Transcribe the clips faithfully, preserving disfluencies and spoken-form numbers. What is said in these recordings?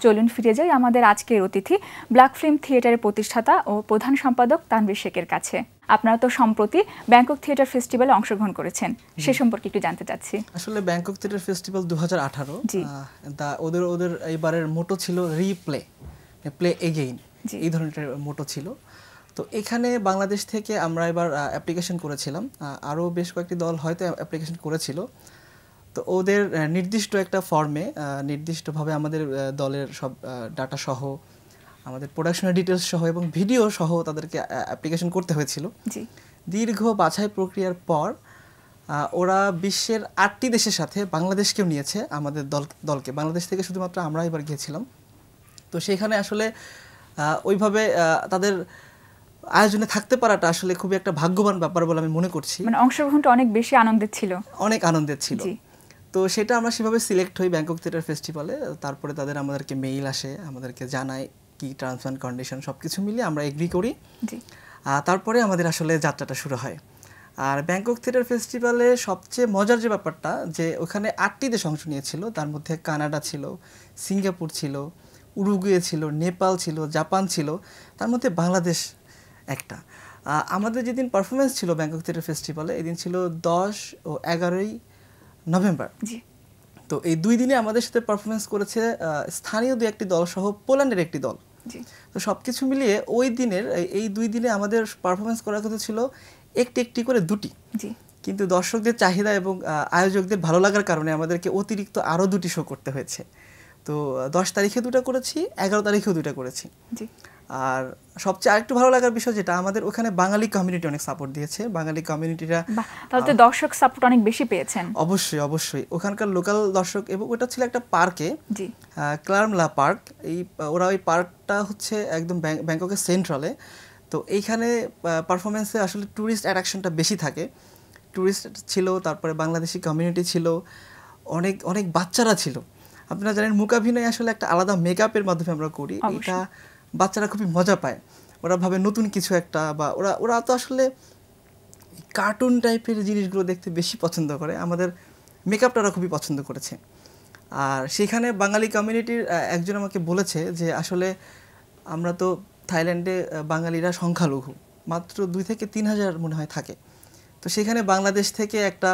চলুন ফিরে যাই আমাদের আজকের অতিথি ব্ল্যাক ফিল্ম থিয়েটারের প্রতিষ্ঠাতা ও প্রধান সম্পাদক তানভীর শেখের কাছে। আপনারা তো সম্প্রতি ব্যাংকক থিয়েটার ফেস্টিভ্যালে অংশগ্রহণ করেছেন, সে সম্পর্কে একটু জানতে চাচ্ছি। আসলে ব্যাংকক থিয়েটার ফেস্টিভ্যাল দু হাজার আঠারো ওদের ওদের এইবারের মোটো ছিল রিপ্লে, প্লে এগেইন, এই ধরনের মোটো ছিল। তো এখানে বাংলাদেশ থেকে আমরা এবার অ্যাপ্লিকেশন করেছিলাম, আরও বেশ কয়েকটি দল হয়তো অ্যাপ্লিকেশন করেছিল। তো ওদের নির্দিষ্ট একটা ফর্মে নির্দিষ্টভাবে আমাদের দলের সব ডাটা সহ, আমাদের প্রোডাকশনের ডিটেলস সহ এবং ভিডিও সহ তাদেরকে অ্যাপ্লিকেশন করতে হয়েছিল। দীর্ঘ বাছাই প্রক্রিয়ার পর ওরা বিশ্বের আটটি দেশের সাথে বাংলাদেশকেও নিয়েছে, আমাদের দল দলকে বাংলাদেশ থেকে শুধুমাত্র আমরা এবার গিয়েছিলাম। তো সেখানে আসলে ওইভাবে তাদের আয়োজনে থাকতে পারাটা আসলে খুবই একটা ভাগ্যবান ব্যাপার বলে আমি মনে করছি। মানে অংশগ্রহণটা অনেক বেশি আনন্দের ছিল, অনেক আনন্দের ছিল। তো সেটা আমরা সেভাবে সিলেক্ট হই ব্যাংকক থিয়েটার ফেস্টিভ্যালে। তারপরে তাদের আমাদেরকে মেইল আসে, আমাদেরকে জানায় কি টার্মস অ্যান্ড কন্ডিশন, সব কিছু মিলিয়ে আমরা এগ্রি করি। তারপরে আমাদের আসলে যাত্রাটা শুরু হয়। আর ব্যাংকক থিয়েটার ফেস্টিভ্যালে সবচেয়ে মজার যে ব্যাপারটা, যে ওখানে আটটি দেশ অংশ নিয়েছিল, তার মধ্যে কানাডা ছিল, সিঙ্গাপুর ছিল, উরুগুয়ে ছিল, নেপাল ছিল, জাপান ছিল, তার মধ্যে বাংলাদেশ একটা। আমাদের যেদিন পারফরমেন্স ছিল ব্যাংকক থিয়েটার ফেস্টিভ্যালে, এদিন ছিল দশ ও এগারোই নভেম্বর। তো এই দুই দিনে আমাদের সাথে পারফরমেন্স করেছে স্থানীয় দু একটি দল সহ পোল্যান্ডের একটি দল। তো সব কিছু মিলিয়ে ওই দিনের এই দুই দিনে আমাদের পারফরমেন্স করার কথা ছিল একটি একটি করে দুটি, কিন্তু দর্শকদের চাহিদা এবং আয়োজকদের ভালো লাগার কারণে আমাদেরকে অতিরিক্ত আরও দুটি শো করতে হয়েছে। তো দশ তারিখে দুটো করেছি, এগারো তারিখেও দুটো করেছি। আর সবচেয়ে আরেকটু ভালো লাগার বিষয় যেটা, আমাদের ওখানে বাঙালি কমিউনিটি অনেক সাপোর্ট দিয়েছে। বাঙালি কমিউনিটিরা, তাহলে তো দর্শক সাপোর্ট অনেক বেশি পেয়েছেন। অবশ্যই অবশ্যই ওখানকার লোকাল দর্শক, এবং ওটা ছিল একটা পার্কে, ক্লার্মলা পার্ক। এই ওরা ওই পার্কটা হচ্ছে একদম ব্যাংককের সেন্ট্রালে। তো এইখানে পারফরমেন্সে আসলে ট্যুরিস্ট অ্যাট্রাকশনটা বেশি থাকে। ট্যুরিস্ট ছিল, তারপরে বাংলাদেশি কমিউনিটি ছিল, অনেক অনেক বাচ্চারা ছিল। আপনারা জানেন মূকাভিনয় আসলে একটা আলাদা মেকআপের মাধ্যমে আমরা করি, এটা বাচ্চারা খুবই মজা পায়। ওরা ভাবে নতুন কিছু একটা, বা ওরা ওরা তো আসলে কার্টুন টাইপের জিনিসগুলো দেখতে বেশি পছন্দ করে। আমাদের মেকআপটা ওরা খুবই পছন্দ করেছে। আর সেখানে বাঙালি কমিউনিটির একজন আমাকে বলেছে যে আসলে আমরা তো থাইল্যান্ডে বাঙালিরা সংখ্যালঘু, মাত্র দুই থেকে তিন হাজার মনে হয় থাকে। তো সেখানে বাংলাদেশ থেকে একটা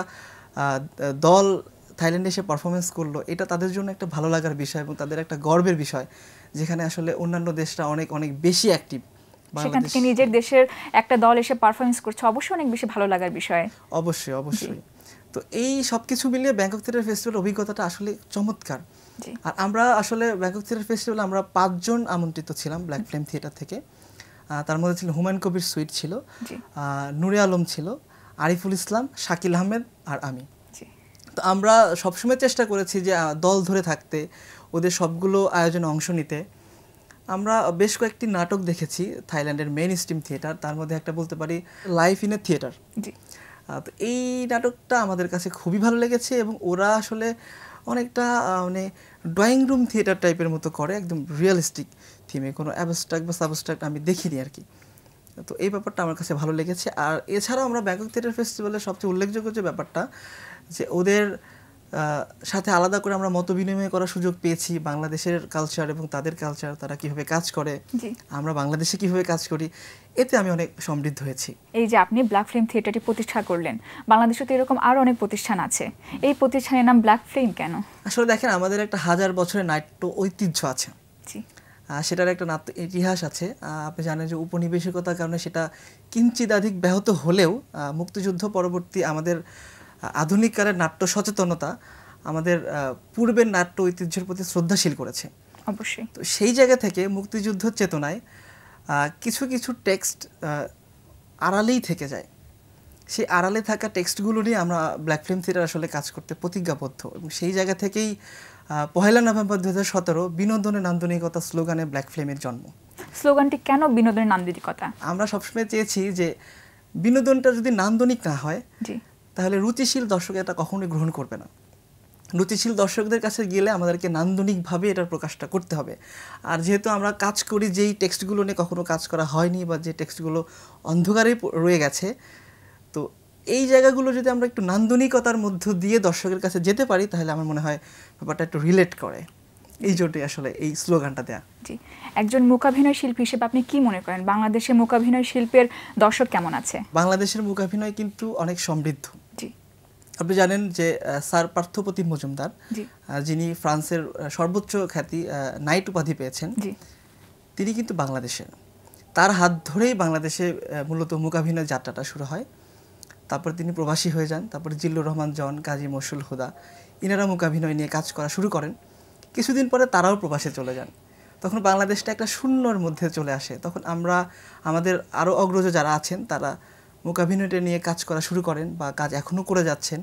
দল থাইল্যান্ডে এসে পারফরমেন্স করলো, এটা তাদের জন্য একটা ভালো লাগার বিষয় এবং তাদের একটা গর্বের বিষয়, যেখানে আসলে অন্যান্য দেশটা অনেক অনেক বেশি অ্যাক্টিভ। সেখান থেকে নিজের দেশের একটা দল এসে পারফরমেন্স করছে, অবশ্যই অনেক বেশি ভালো লাগার বিষয়। অবশ্যই অবশ্যই। তো এই সব কিছু মিলিয়ে ব্যাংকক থিয়েটার ফেস্টিভ্যাল অভিজ্ঞতাটা আসলে চমৎকার। আর আমরা আসলে ব্যাংকক থিয়েটার ফেস্টিভ্যালে আমরা পাঁচজন আমন্ত্রিত ছিলাম ব্ল্যাক ফ্লেম থিয়েটার থেকে। তার মধ্যে ছিল হুমায়ুন কবির সুইট ছিল, নূরে আলম ছিল, আরিফুল ইসলাম, শাকিল আহমেদ আর আমি। তো আমরা সবসময় চেষ্টা করেছি যে দল ধরে থাকতে, ওদের সবগুলো আয়োজনে অংশ নিতে। আমরা বেশ কয়েকটি নাটক দেখেছি থাইল্যান্ডের মেইন স্ট্রিম থিয়েটার, তার মধ্যে একটা বলতে পারি লাইফ ইন এ থিয়েটার। তো এই নাটকটা আমাদের কাছে খুবই ভালো লেগেছে, এবং ওরা আসলে অনেকটা মানে ড্রয়িং রুম থিয়েটার টাইপের মতো করে, একদম রিয়েলিস্টিক থিমে, কোনো অ্যাবস্ট্রাক্ট বা সাবস্ট্রাক্ট আমি দেখিনি আর কি। তো এই ব্যাপারটা আমার কাছে ভালো লেগেছে। আর এছাড়াও আমরা ব্যাংকক থিয়েটার ফেস্টিভ্যালের সবচেয়ে উল্লেখযোগ্য যে ব্যাপারটা, যে ওদের সাথে আলাদা করে আমরা মত বিনিময় করার সুযোগ পেয়েছি, বাংলাদেশের কালচার এবং তাদের কালচার, তারা কিভাবে কাজ করে, আমরা বাংলাদেশে কিভাবে কাজ করি, এতে আমি অনেক সমৃদ্ধ হয়েছি। এই যে আপনি ব্ল্যাক ফিল্ম থিয়েটারটি প্রতিষ্ঠা করলেন, বাংলাদেশে তো এরকম আরও অনেক প্রতিষ্ঠান আছে, এই প্রতিষ্ঠানের নাম ব্ল্যাক ফিল্ম কেন? আসলে দেখেন, আমাদের একটা হাজার বছরের নাট্য ঐতিহ্য আছে, সেটার একটা নাট্য ইতিহাস আছে। আপনি জানেন যে উপনিবেশিকতার কারণে সেটা কিঞ্চিদাধিক ব্যাহত হলেও মুক্তিযুদ্ধ পরবর্তী আমাদের আধুনিক কালের নাট্য সচেতনতা আমাদের পূর্বের নাট্য ঐতিহ্যের প্রতি শ্রদ্ধাশীল করেছে। অবশ্যই। তো সেই জায়গা থেকে মুক্তিযুদ্ধ চেতনায় কিছু কিছু টেক্সট আড়ালেই থেকে যায়। সেই আড়ালে থাকা টেক্সটগুলো নিয়ে আমরা ব্ল্যাক ফিল্ম থিয়েটার আসলে কাজ করতে প্রতিজ্ঞাবদ্ধ, এবং সেই জায়গা থেকেই পহেলা নভেম্বর দু হাজার সতেরো বিনোদনের নান্দনিকতা স্লোগানে ব্ল্যাক ফিল্মের জন্ম। স্লোগানটি কেন বিনোদনের নান্দনিকতা? আমরা সবসময় চেয়েছি যে বিনোদনটা যদি নান্দনিক না হয়, তাহলে রুচিশীল দর্শক এটা কখনোই গ্রহণ করবে না। রুচিশীল দর্শকদের কাছে গেলে আমাদেরকে নান্দনিকভাবে এটার প্রকাশটা করতে হবে। আর যেহেতু আমরা কাজ করি যেই টেক্সটগুলো নিয়ে কখনো কাজ করা হয়নি, বা যে টেক্সটগুলো অন্ধকারেই রয়ে গেছে, তো এই জায়গাগুলো যদি আমরা একটু নান্দনিকতার মধ্য দিয়ে দর্শকের কাছে যেতে পারি, তাহলে আমার মনে হয় ব্যাপারটা একটু রিলেট করে। এই জন্যই আসলে এই স্লোগানটা দেয়া। জি, একজন মূকাভিনয় শিল্পী হিসেবে আপনি কি মনে করেন বাংলাদেশে মূকাভিনয় শিল্পের দর্শক কেমন আছে? বাংলাদেশের মূকাভিনয় কিন্তু অনেক সমৃদ্ধ। জি, আপনি জানেন যে স্যার পার্থপ্রতিম মজুমদার, যিনি ফ্রান্সের সর্বোচ্চ খ্যাতি নাইট উপাধি পেয়েছেন, তিনি কিন্তু বাংলাদেশের। তার হাত ধরেই বাংলাদেশে মূলত মূকাভিনয় যাত্রাটা শুরু হয়। তারপর তিনি প্রবাসী হয়ে যান। তারপরে জিল্লুর রহমান জন, কাজী মশহুল হুদা, ইনারা মূকাভিনয় নিয়ে কাজ করা শুরু করেন। কিছুদিন পরে তারাও প্রবাসে চলে যান। তখন বাংলাদেশটা একটা শূন্যর মধ্যে চলে আসে। তখন আমরা আমাদের আরও অগ্রজ যারা আছেন তারা মূকাভিনয়টা নিয়ে কাজ করা শুরু করেন বা কাজ এখনও করে যাচ্ছেন।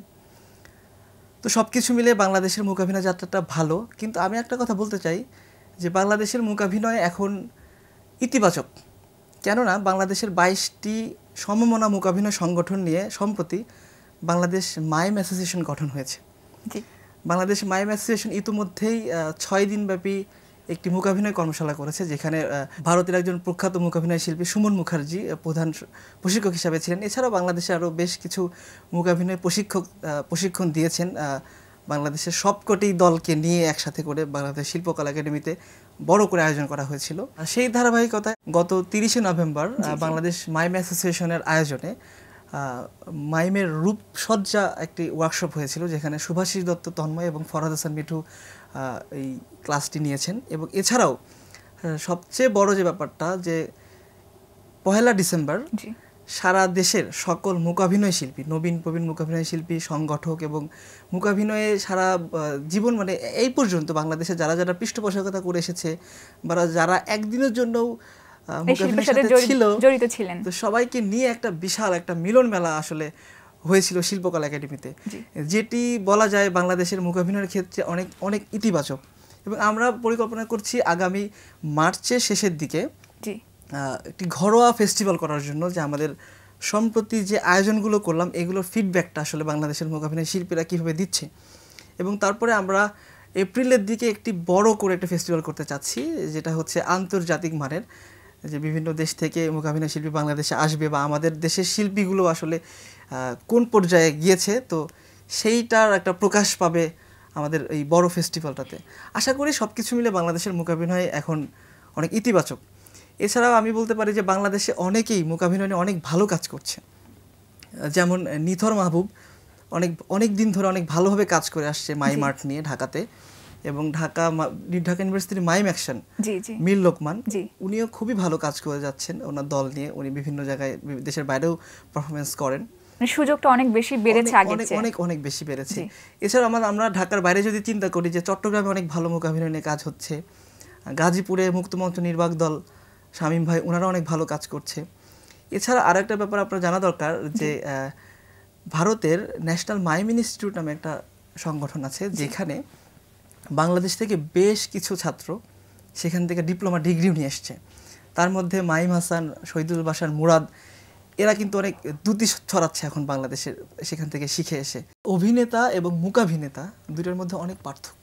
তো সব কিছু মিলে বাংলাদেশের মূকাভিনয় যাত্রাটা ভালো। কিন্তু আমি একটা কথা বলতে চাই যে বাংলাদেশের মূকাভিনয় এখন ইতিবাচক। কেননা বাংলাদেশের বাইশটি সমমনা মূকাভিনয় সংগঠন নিয়ে সম্প্রতি বাংলাদেশ মাইম অ্যাসোসিয়েশন গঠন হয়েছে। বাংলাদেশ মাইম অ্যাসোসিয়েশন ইতিমধ্যেই ছয় দিনব্যাপী একটি মূকাভিনয় কর্মশালা করেছে, যেখানে ভারতের একজন প্রখ্যাত মূকাভিনয় শিল্পী সুমন মুখার্জি প্রধান প্রশিক্ষক হিসাবে ছিলেন। এছাড়াও বাংলাদেশে আরও বেশ কিছু মূকাভিনয় প্রশিক্ষক প্রশিক্ষণ দিয়েছেন। বাংলাদেশের সবকটি দলকে নিয়ে একসাথে করে বাংলাদেশ শিল্পকলা একাডেমিতে বড় করে আয়োজন করা হয়েছিল। সেই ধারাবাহিকতায় গত তিরিশে নভেম্বর বাংলাদেশ মাইম অ্যাসোসিয়েশনের আয়োজনে মাইমের রূপসজ্জা একটি ওয়ার্কশপ হয়েছিল, যেখানে সুভাষিস দত্ত তন্ময় এবং ফরহাদ হাসান মিঠু এই ক্লাসটি নিয়েছেন। এবং এছাড়াও সবচেয়ে বড় যে ব্যাপারটা, যে পহেলা ডিসেম্বর সারা দেশের সকল মূকাভিনয় শিল্পী, নবীন প্রবীণ মূকাভিনয় শিল্পী, সংগঠক এবং মূকাভিনয়ে সারা জীবন মানে এই পর্যন্ত বাংলাদেশে যারা যারা পৃষ্ঠপোষকতা করে এসেছে বা যারা একদিনের জন্যও মূকাভিনয়ের সাথে ছিল জড়িত ছিলেন, তো সবাইকে নিয়ে একটা বিশাল একটা মিলন মেলা আসলে হয়েছিল শিল্পকলা একাডেমিতে, যেটি বলা যায় বাংলাদেশের মূকাভিনয়ের ক্ষেত্রে অনেক অনেক ইতিবাচক। এবং আমরা পরিকল্পনা করছি আগামী মার্চের শেষের দিকে একটি ঘরোয়া ফেস্টিভ্যাল করার জন্য, যে আমাদের সম্প্রতি যে আয়োজনগুলো করলাম এগুলোর ফিডব্যাকটা আসলে বাংলাদেশের মূকাভিনয় শিল্পীরা কীভাবে দিচ্ছে। এবং তারপরে আমরা এপ্রিলের দিকে একটি বড় করে একটা ফেস্টিভ্যাল করতে চাচ্ছি, যেটা হচ্ছে আন্তর্জাতিক মানের, যে বিভিন্ন দেশ থেকে মূকাভিনয় শিল্পী বাংলাদেশে আসবে বা আমাদের দেশের শিল্পীগুলো আসলে কোন পর্যায়ে গিয়েছে, তো সেইটার একটা প্রকাশ পাবে আমাদের এই বড় ফেস্টিভ্যালটাতে। আশা করি সব কিছু মিলে বাংলাদেশের মূকাভিনয় এখন অনেক ইতিবাচক। এছাড়াও আমি বলতে পারি যে বাংলাদেশে অনেকেই মূকাভিনয় নিয়ে অনেক ভালো কাজ করছে। যেমন নিথর মাহবুব অনেক অনেক দিন ধরে অনেক ভালোভাবে কাজ করে আসছে মাইম আর্ট নিয়ে ঢাকাতে, এবং ঢাকা ঢাকা ইউনিভার্সিটির মাইম অ্যাকশন মীর লোকমান, উনিও খুবই ভালো কাজ করে যাচ্ছেন ওনার দল নিয়ে। উনি বিভিন্ন জায়গায় দেশের বাইরেও পারফরমেন্স করেন, সুযোগটা অনেক বেশি বেড়েছে, অনেক অনেক অনেক বেশি বেড়েছে। এছাড়া আমরা আমরা ঢাকার বাইরে যদি চিন্তা করি, যে চট্টগ্রামে অনেক ভালো মূকাভিনয় নিয়ে কাজ হচ্ছে, গাজীপুরে মুক্তমঞ্চ নির্বাক দল শামীম ভাই ওনারা অনেক ভালো কাজ করছে। এছাড়া আর একটা ব্যাপার আপনার জানা দরকার, যে ভারতের ন্যাশনাল মাইম ইনস্টিটিউট নামে একটা সংগঠন আছে, যেখানে বাংলাদেশ থেকে বেশ কিছু ছাত্র সেখান থেকে ডিপ্লোমা ডিগ্রিও নিয়ে এসছে। তার মধ্যে মাইম হাসান, শহীদুল বাসার মুরাদ, এরা কিন্তু অনেক দ্যুতি ছড়াচ্ছে এখন বাংলাদেশের সেখান থেকে শিখে এসে। অভিনেতা এবং মূকাভিনেতা দুটোর মধ্যে অনেক পার্থক্য।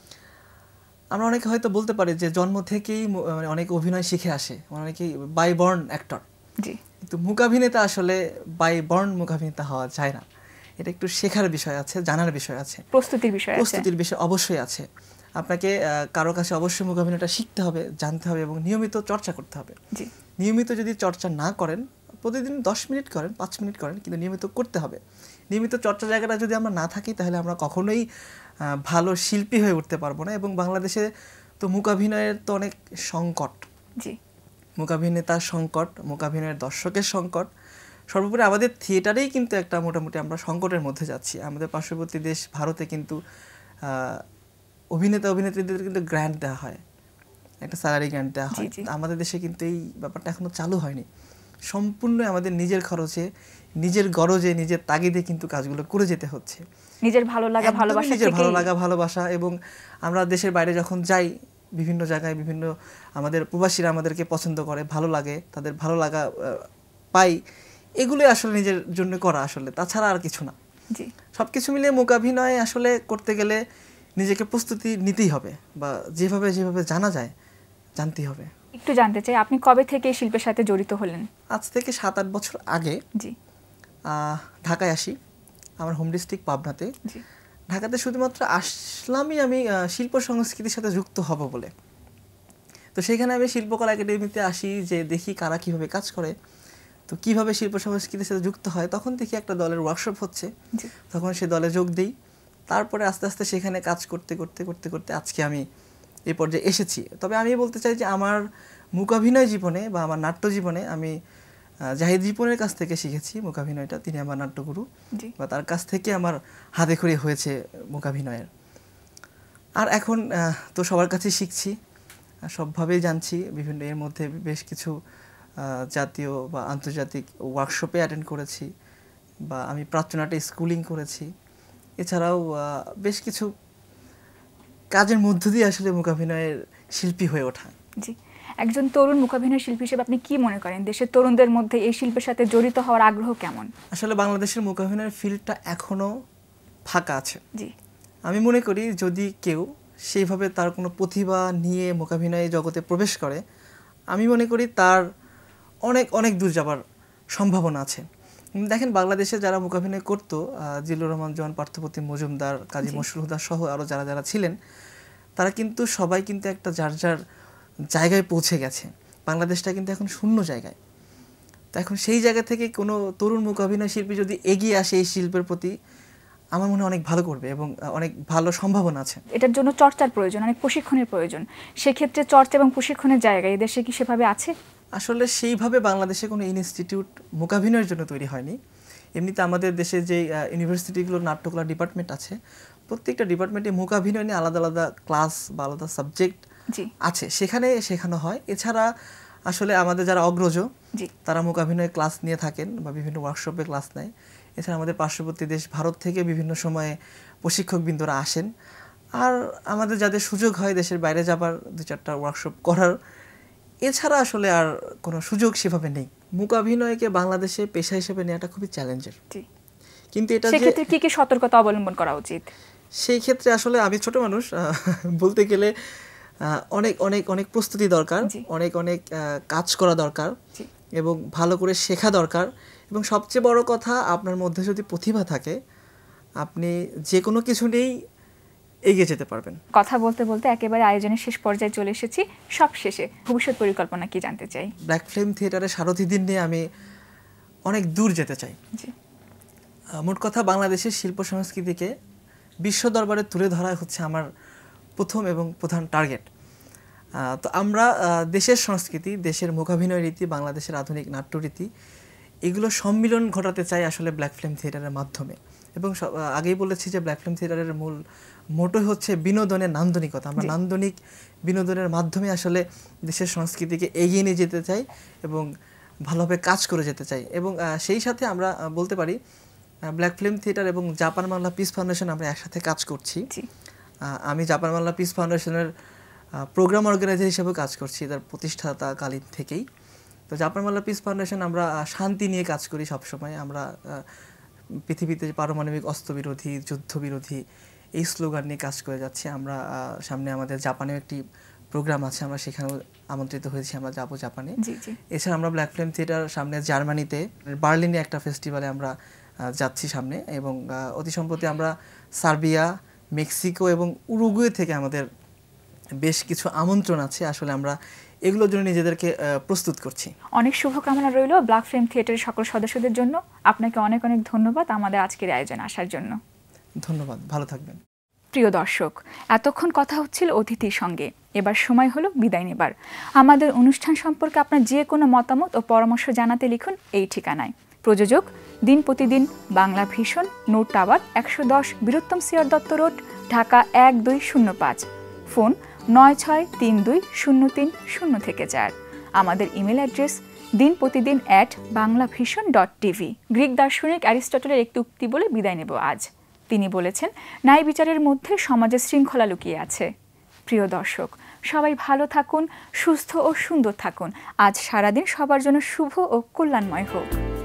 আমরা অনেকে হয়তো বলতে পারি যে জন্ম থেকেই অনেক অভিনয় শিখে আসে, অনেকেই বাই বর্ন অ্যাক্টর, কিন্তু মূকাভিনেতা আসলে বাই বর্ন মূকাভিনেতা হওয়া যায় না। এটা একটু শেখার বিষয় আছে, জানার বিষয় আছে, প্রস্তুতির বিষয় আছে, প্রস্তুতির বিষয় অবশ্যই আছে। আপনাকে কারো কাছে অবশ্যই মূকাভিনয়টা শিখতে হবে, জানতে হবে এবং নিয়মিত চর্চা করতে হবে। নিয়মিত যদি চর্চা না করেন, প্রতিদিন দশ মিনিট করেন, পাঁচ মিনিট করেন, কিন্তু নিয়মিত করতে হবে। নিয়মিত চর্চা জায়গাটা যদি আমরা না থাকি, তাহলে আমরা কখনোই ভালো শিল্পী হয়ে উঠতে পারবো না। এবং বাংলাদেশে তো মূকাভিনয়ের তো অনেক সংকট, মূকাভিনেতার সংকট, মূকাভিনয়ের দর্শকের সংকট, সর্বোপরি আমাদের থিয়েটারেই কিন্তু একটা মোটামুটি আমরা সংকটের মধ্যে যাচ্ছি। আমাদের পার্শ্ববর্তী দেশ ভারতে কিন্তু অভিনেতা অভিনেত্রীদের কিন্তু গ্র্যান্ট দেওয়া হয়, একটা স্যালারি গ্র্যান্ট দেওয়া হয়। আমাদের দেশে কিন্তু এই ব্যাপারটা এখনো চালু হয়নি। সম্পূর্ণ আমাদের নিজের খরচে, নিজের গরজে, নিজের তাগিদে কিন্তু কাজগুলো করে যেতে হচ্ছে, নিজের ভালো লাগা ভালোবাসা, নিজের ভালো লাগা ভালোবাসা। এবং আমরা দেশের বাইরে যখন যাই, বিভিন্ন জায়গায় বিভিন্ন আমাদের প্রবাসীরা আমাদেরকে পছন্দ করে, ভালো লাগে, তাদের ভালো লাগা পাই, এগুলোই আসলে নিজের জন্য করা, আসলে তাছাড়া আর কিছু না। সব কিছু মিলিয়ে মূকাভিনয় আসলে করতে গেলে নিজেকে প্রস্তুতি নিতেই হবে, বা যেভাবে যেভাবে জানা যায় জানতেই হবে। একটু জানতে চাই, আপনি কবে থেকে শিল্পের সাথে জড়িত হলেন? আজ থেকে সাত আট বছর আগে ঢাকায় আসি, আমার হোম ডিস্ট্রিক্ট পাবনাতে। ঢাকাতে শুধুমাত্র আসলামই আমি শিল্প সংস্কৃতির সাথে যুক্ত হব বলে। তো সেখানে আমি শিল্পকলা একাডেমিতে আসি, যে দেখি কারা কিভাবে কাজ করে, তো কিভাবে শিল্প সংস্কৃতির সাথে যুক্ত হয়। তখন দেখি একটা দলের ওয়ার্কশপ হচ্ছে, তখন সে দলে যোগ দিই। তারপরে আস্তে আস্তে সেখানে কাজ করতে করতে করতে করতে আজকে আমি এই পর্যায়ে এসেছি। তবে আমি বলতে চাই যে আমার মূকাভিনয় জীবনে বা আমার নাট্য জীবনে আমি জাহিদ রিপনের কাছ থেকে শিখেছি মূকাভিনয়টা। তিনি আমার নাট্যগুরু, বা তার কাছ থেকে আমার হাতেখড়ি হয়েছে মূকাভিনয়ের। আর এখন তো সবার কাছে শিখছি, সবভাবেই জানছি। বিভিন্ন এর মধ্যে বেশ কিছু জাতীয় বা আন্তর্জাতিক ওয়ার্কশপে অ্যাটেন্ড করেছি, বা আমি প্রাচ্যনাটে স্কুলিং করেছি। এছাড়াও বেশ কিছু কাজের মধ্য দিয়ে আসলে মূকাভিনয়ের শিল্পী হয়ে ওঠা। জি, একজন তরুণ মূকাভিনয় শিল্পী হিসেবে আপনি কি মনে করেন দেশের তরুণদের মধ্যে এই শিল্পের সাথে জড়িত হওয়ার আগ্রহ কেমন? আসলে বাংলাদেশের মূকাভিনয়ের ফিল্ডটা এখনো ফাঁকা আছে। জি, আমি মনে করি যদি কেউ সেইভাবে তার কোনো প্রতিভা নিয়ে মূকাভিনয় জগতে প্রবেশ করে, আমি মনে করি তার অনেক অনেক দূর যাবার সম্ভাবনা আছে। দেখেন, বাংলাদেশে যারা মূকাভিনয় করতো, জিল্লুর রহমান জোয়ান, পার্থপ্রতিম মজুমদার, কাজী মশরুল হুদা সহ আরও যারা যারা ছিলেন, তারা কিন্তু সবাই কিন্তু একটা যার যার জায়গায় পৌঁছে গেছে। বাংলাদেশটা কিন্তু এখন শূন্য জায়গায়। তো এখন সেই জায়গা থেকে কোনো তরুণ মূকাভিনয় শিল্পী যদি এগিয়ে আসে এই শিল্পের প্রতি, আমার মনে হয় অনেক ভালো করবে এবং অনেক ভালো সম্ভাবনা আছে। এটার জন্য চর্চার প্রয়োজন, অনেক প্রশিক্ষণের প্রয়োজন। সেক্ষেত্রে চর্চা এবং প্রশিক্ষণের জায়গা এই দেশে কি সেভাবে আছে? আসলে সেইভাবে বাংলাদেশে কোনো ইনস্টিটিউট মূকাভিনয়ের জন্য তৈরি হয়নি। এমনিতে আমাদের দেশে যে ইউনিভার্সিটিগুলোর নাট্যকলা ডিপার্টমেন্ট আছে, প্রত্যেকটা ডিপার্টমেন্টে মূকাভিনয় নিয়ে আলাদা আলাদা ক্লাস বা আলাদা সাবজেক্ট আছে, সেখানে শেখানো হয়। এছাড়া আসলে আমাদের যারা অগ্রজ, তারা মূকাভিনয় ক্লাস নিয়ে থাকেন বা বিভিন্ন ওয়ার্কশপে ক্লাস নেয়। এছাড়া আমাদের পার্শ্ববর্তী দেশ ভারত থেকে বিভিন্ন সময়ে প্রশিক্ষকবৃন্দরা আসেন। আর আমাদের যাদের সুযোগ হয় দেশের বাইরে যাবার, দু চারটা ওয়ার্কশপ করার, এছাড়া আসলে আর কোনো সুযোগ সেভাবে নেই। মূকাভিনয়কে বাংলাদেশে পেশা হিসেবে নেওয়াটা খুবই চ্যালেঞ্জের। কিন্তু এটা সেক্ষেত্রে কি কি সতর্কতা অবলম্বন করা উচিত? সেই ক্ষেত্রে আসলে আমি ছোট মানুষ, বলতে গেলে অনেক অনেক অনেক প্রস্তুতি দরকার, অনেক অনেক কাজ করা দরকার এবং ভালো করে শেখা দরকার। এবং সবচেয়ে বড় কথা, আপনার মধ্যে যদি প্রতিভা থাকে, আপনি যে কোনো কিছু নিয়েই এগিয়ে যেতে পারবেন। কথা বলতে বলতে একেবারে আয়োজনের শেষ পর্যায়ে চলে এসেছি। সব শেষে ভবিষ্যৎ পরিকল্পনা কি জানতে চাই? ব্ল্যাক ফ্লেম থিয়েটারের সারথি দিন নিয়ে আমি অনেক দূর যেতে চাই। মোট কথা, বাংলাদেশের শিল্প সংস্কৃতিকে বিশ্ব দরবারে তুলে ধরা হচ্ছে আমার প্রথম এবং প্রধান টার্গেট। তো আমরা দেশের সংস্কৃতি, দেশের মূকাভিনয় রীতি, বাংলাদেশের আধুনিক নাট্যরীতি, এগুলো সম্মিলন ঘটাতে চাই আসলে ব্ল্যাক ফ্লেম থিয়েটারের মাধ্যমে। এবং আগেই বলেছি যে ব্ল্যাক ফ্লেম থিয়েটারের মূল মোটো হচ্ছে বিনোদনের নান্দনিকতা। আমরা নান্দনিক বিনোদনের মাধ্যমে আসলে দেশের সংস্কৃতিকে এগিয়ে নিয়ে যেতে চাই এবং ভালোভাবে কাজ করে যেতে চাই। এবং সেই সাথে আমরা বলতে পারি ব্ল্যাক ফিল্ম থিয়েটার এবং জাপান বাংলা পিস ফাউন্ডেশন আমরা একসাথে কাজ করছি। আমি জাপান বাংলা পিস ফাউন্ডেশনের প্রোগ্রাম অর্গানাইজার হিসেবে কাজ করছি তার প্রতিষ্ঠাতাকালীন থেকেই। তো জাপান বাংলা পিস ফাউন্ডেশন আমরা শান্তি নিয়ে কাজ করি সবসময়। আমরা পৃথিবীতে পারমাণবিক অস্ত্রবিরোধী, যুদ্ধবিরোধী এই স্লোগান নিয়ে কাজ করে যাচ্ছি। আমরা সামনে আমাদের জাপানেও একটি প্রোগ্রাম আছে, আমরা সেখানেও আমন্ত্রিত হয়েছি, আমরা যাবো জাপানে। এছাড়া আমরা ব্ল্যাক ফ্লেম থিয়েটার সামনে জার্মানিতে বার্লিনে একটা ফেস্টিভ্যালে আমরা যাচ্ছি সামনে। এবং অতি সম্প্রতি আমরা সার্বিয়া, মেক্সিকো এবং উরুগুয়ে থেকে আমাদের বেশ কিছু আমন্ত্রণ আছে। আসলে আমরা এগুলোর জন্য নিজেদেরকে প্রস্তুত করছি। অনেক শুভকামনা রইল ব্ল্যাক ফিল্ম থিয়েটারের সকল সদস্যদের জন্য। আপনাকে অনেক অনেক ধন্যবাদ আমাদের আজকের আয়োজনে আসার জন্য। ধন্যবাদ, ভালো থাকবেন। প্রিয় দর্শক, এতক্ষণ কথা হচ্ছিল অতিথির সঙ্গে, এবার সময় হলো বিদায় নেবার। আমাদের অনুষ্ঠান সম্পর্কে আপনার যে কোনো মতামত ও পরামর্শ জানাতে লিখুন এই ঠিকানায়। প্রযোজক দিন প্রতিদিন, বাংলা ভিশন, নূর টাওয়ার, একশো দশ বীরুত্তম সিয়ার দত্ত রোড, ঢাকা এক দুই শূন্য পাঁচ। ফোন নয় ছয় তিন দুই শূন্য তিন শূন্য থেকে চার। আমাদের ইমেল অ্যাড্রেস দিন প্রতিদিন at Bangla vision dot TV. গ্রিক দার্শনিক অ্যারিস্টটলের একটি উক্তি বলে বিদায় নেব আজ। তিনি বলেছেন, ন্যায় বিচারের মধ্যে সমাজে শৃঙ্খলা লুকিয়ে আছে। প্রিয় দর্শক, সবাই ভালো থাকুন, সুস্থ ও সুন্দর থাকুন। আজ সারাদিন সবার জন্য শুভ ও কল্যাণময় হোক।